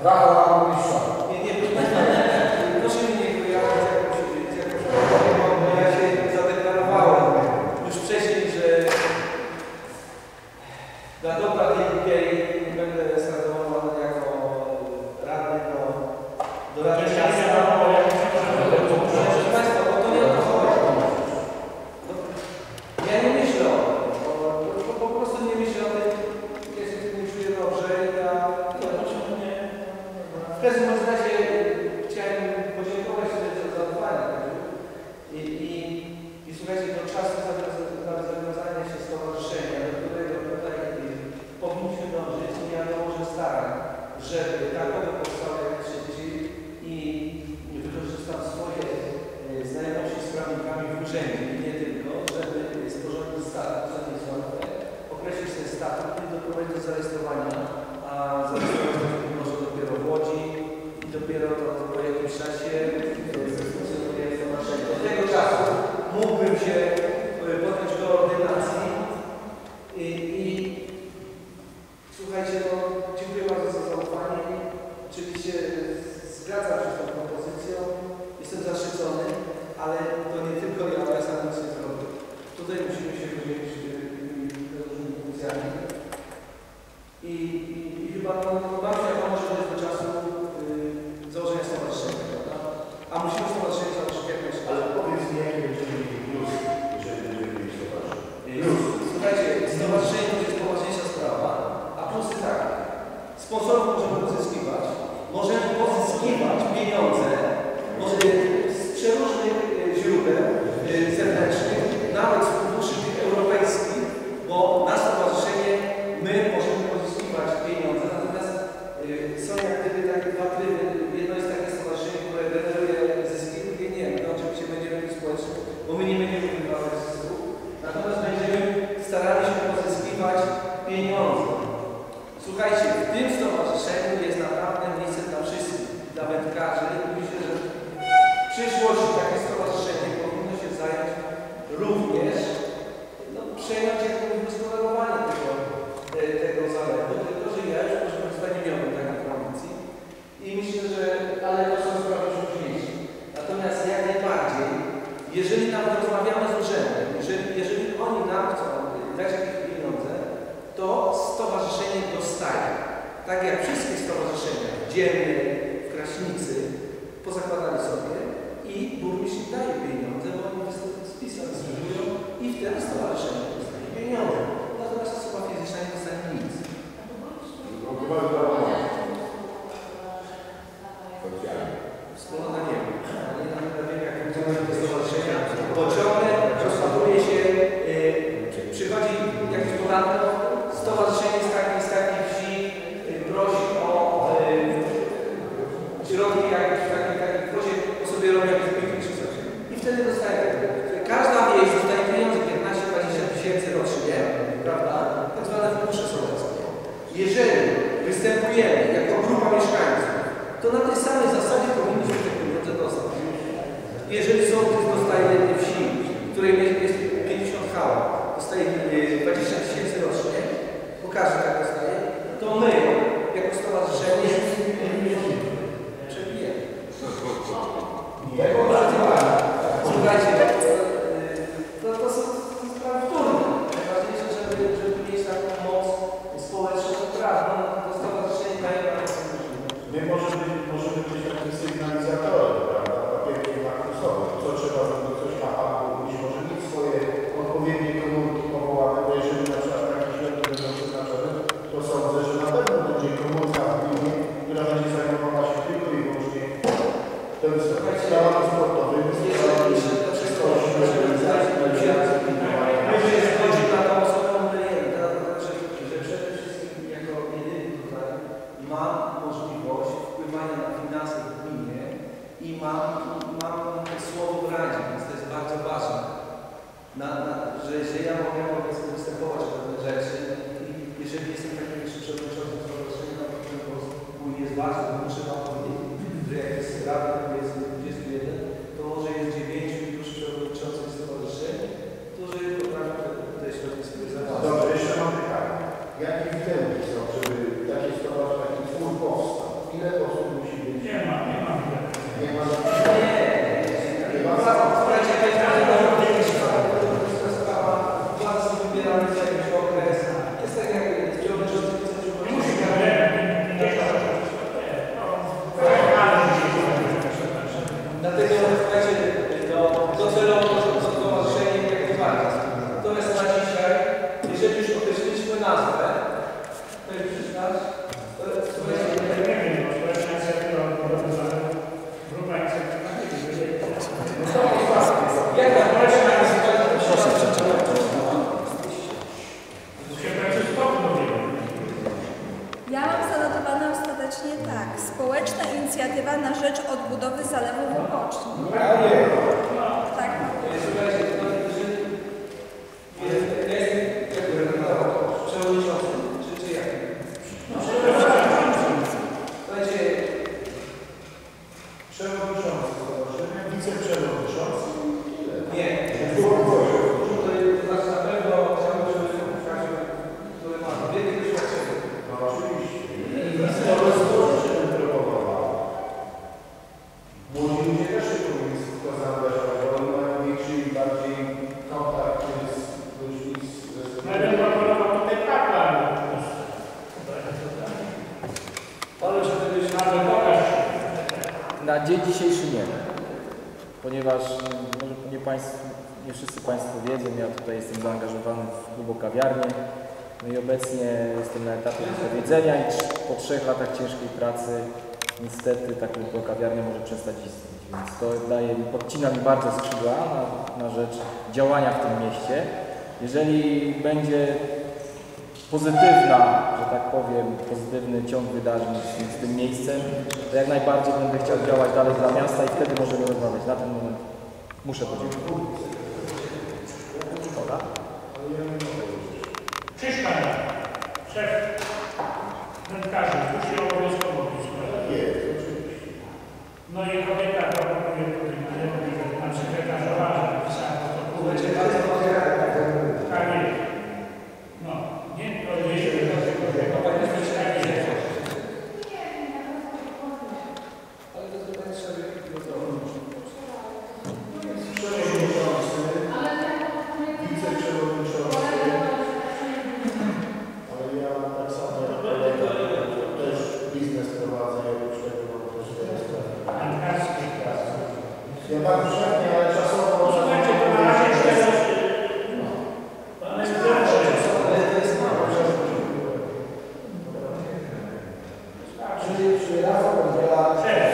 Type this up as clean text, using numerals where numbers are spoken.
Rafał Mistrza. Nie, proszę mnie nie kojarzyć jakoś, ja się zadeklarowałem już wcześniej, że dla dobra tej idei będę skandowany jako radny do Rady Miasta. Proszę Państwa, bo to nie o to chodzi. Ja nie myślę o tym, po prostu nie myślę o tym, ja się tym nie czuję dobrze. W każdym razie chciałem podziękować za zaufanie i słuchajcie, do czasu zawiązania się stowarzyszenia, do którego tutaj powinniśmy dążyć i ja dołożę starań, żeby takowe powstało jak najszybciej i wykorzystam swoje znajomości z prawnikami w urzędzie i nie tylko, żeby sporządzić statut, co nie jest łatwe, określić ten statut i doprowadzić do zarejestrowania, a zarejestrować może dopiero w Łodzi i dopiero po jakimś czasie funkcjonuje stowarzyszenie. Do tego czasu mógłbym się podjąć koordynacji i słuchajcie, no, dziękuję bardzo za zaufanie. Oczywiście zgadzam się z tą propozycją, jestem zaszczycony, ale to nie tylko ja sam nic nie zrobię. Tutaj musimy się podzielić różnymi funkcjami i chyba bardzo jak może dojść do czasu założenia stowarzyszenia, prawda? A musimy stowarzyszenie założyć jak najszybciej. Ale powiedz mi, jakie będziemy mieli plus, jeżeli będziemy mieli stowarzyszenie. Słuchajcie, stowarzyszenie to jest poważniejsza sprawa, a plusy takie. Sponsorów możemy pozyskiwać pieniądze z przeróżnych źródeł zewnętrznych, nawet z funduszy europejskich, bo na stowarzyszenie my możemy pozyskiwać pieniądze, natomiast są jak gdyby takie dwa tryby. Jedno jest takie stowarzyszenie, które generuje zyski, drugie nie. My oczywiście będziemy mieli społeczne, bo my nie będziemy wydawać zysków, natomiast będziemy starali się pozyskiwać pieniądze. Słuchajcie, w tym stowarzyszeniu jest naprawdę miejsce dla wszystkich, dla wędkarzy. Myślę, że w przyszłości takie stowarzyszenie powinno się zająć również, przejąć jakby gospodarowanie tego zalewu, tylko że ja już proszę Państwa nie miałbym takiej promocji i myślę, że, ale to są sprawy późniejsze. Natomiast jak najbardziej, jeżeli nam rozmawiamy z urzędem, jeżeli oni nam chcą dać jakieś pieniądze, to stowarzyszenie dostaje. Tak jak wszystkie stowarzyszenia w Dzielnie, w Kraśnicy pozakładali sobie i burmistrz daje pieniądze, bo oni spisem zbliżują i wtedy stowarzyszenie dostaje pieniądze. Natomiast osoba fizyczna nie dostanie nic. Wspólnota nie wiem. Nie wiem, jak funkcjonuje to stowarzyszenia. Bo ciągle rozładuje się, przychodzi jakiś podatek, stowarzyszenie z takiej wsi prosi o środki jakieś w takiej kwocie, bo sobie robią jakieś piękniejsze rzeczy. I wtedy dostaje. Każda wieś dostaje pieniądze 15-20 tysięcy rocznie, prawda? Tak zwane fundusze sołeckie. Jeżeli występujemy jako grupa mieszkańców, to na tej samej zasadzie powinniśmy te pieniądze dostać. Jeżeli sołtys dostaje jednej wsi, w której jest 50 hał, dostaje 20 tysięcy rocznie, bo każdy tak dostaje, to my, jako stowarzyszenie, przebijemy. Słuchajcie, to są sprawy wtórne. Najważniejsze, żeby mieć taką moc społeczną, prawną, to stowarzyszenie daje nam taką możliwość. My możemy być takim sygnalizatorem, prawda? Papierkiem lakmusowym. Co trzeba, żeby coś na paku robić, może mieć swoje odpowiednie komórki powołane, bo jeżeli na przykład takie środki będą przeznaczone, to sądzę, że na pewno będzie komórka w gminie, która będzie zajmowała się tylko i wyłącznie tym sprawami sportowymi, sprawami czystości, organizacji, my się zgodzi na tą osobę że przede wszystkim jako jedyny tutaj mam możliwość wpływania na finanse w gminie i mam słowo w Radzie, więc to jest bardzo ważne, że ja mogę występować o pewne rzeczy i jeżeli jestem takim jeszcze przewodniczącym stowarzyszenia, to jest ważne, bo muszę wam powiedzieć, że jak jest rada, jest 21, to może jest 9 już przewodniczących stowarzyszeń, którzy potrafią te środki sobie załatwić. Dobrze, jeszcze mam pytanie. Jakie wytęgi są, żeby taki twór powstał? Ile właśnie tak. Społeczna inicjatywa na rzecz odbudowy Zalewu Wypoczni. Tak. Słuchajcie, przewodniczący, czy jak? Słuchajcie, Przewodniczący stowarzyszenia, wiceprzewodniczący. nie. Tutaj to znaczy na pewno chciałbym, żeby który ma wielkie doświadczenie. No oczywiście. Stowarzyszenie próbowało. Młodzi ludzie też się powinni w to zaangażować, bo oni mają większy i bardziej kontakt z ludźmi Będę proponował tutaj kapłan. Ale że to jest Ale pokaż. Na dzień dzisiejszy nie, ponieważ może nie wszyscy Państwo wiedzą, ja tutaj jestem zaangażowany w klub kawiarnię, no i obecnie jestem na etapie wypowiedzenia i po 3 latach ciężkiej pracy niestety ta klub kawiarnia może przestać istnieć, więc to podcina mi bardzo skrzydła na rzecz działania w tym mieście. Jeżeli będzie pozytywna, że tak powiem, pozytywny ciąg wydarzeń z tym miejscem, to jak najbardziej będę chciał działać dalej dla miasta i wtedy możemy rozmawiać. Na ten moment muszę podziękować. Szkoda. Krzyżka, szef wędkarzy, musi obowiązkowo być. No i kobieta proponuje tutaj, na sekretarzowa, że napisała protokół. Tak jest. No, nie, to jeśli to tylko powinno być takie rzeczy. Ale to pytanie sobie Przewodniczący, wiceprzewodniczący, ale ja tak samo jak kolega też biznes prowadzę i oprócz tego mam też Wędkarskie. ja bardzo chętnie, ale czasowo Słuchajcie, to na razie Czyli Rafał Węgiela